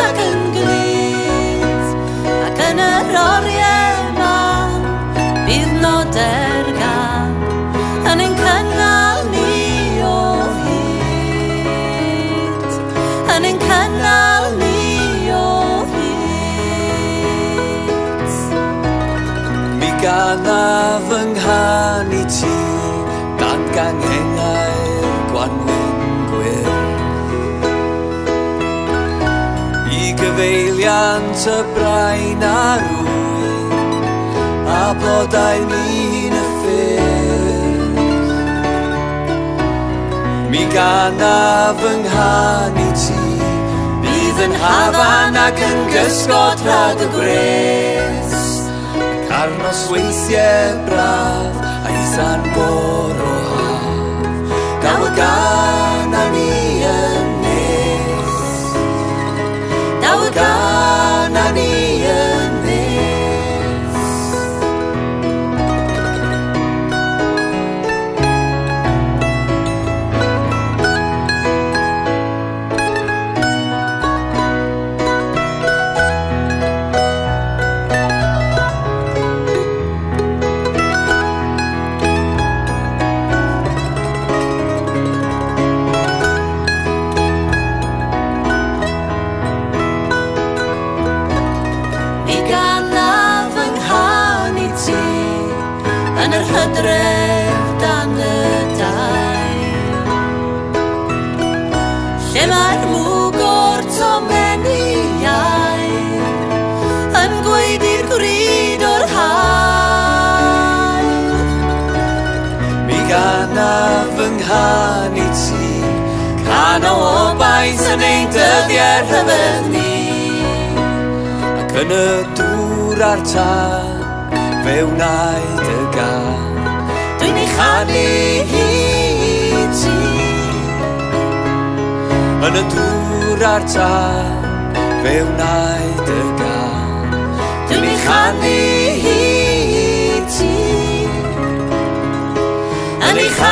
ac yn glyd, ac yn yr oriau ma, bydd noder gan, yn ein cynnal ni o hyd, yn ein cynnal ni o hyd. Mi ganaf yng nghani ti, dan ganghengau'r gwanwyn gwir. I gyfeiliant y brain a rwyn, a blodau ni'n y ffyrdd. Mi ganaf yng nghani ti, bydd yn hafan ac yn gysgod rhag y gres. Carnos weithiau braf, a isan bor o haf, gael y gan a ni yn nes. Gael y gan a ni yn nes. Yn yr hydref dan y dail, lle mae'r mwg o'r tomenniau yn gweud i'r gwryd o'r hael. Mi ganaf yng nghani ti, can o obaith yn ein dyddiau rhyfedd ni, ac yn y dŵr a'r tân fe wnaed y gan. Dwi'n ei chanu hi ti, yn y dŵr a'r tân fe wnaed y gan. dwi'n ei chanu hi ti, yn ei chanu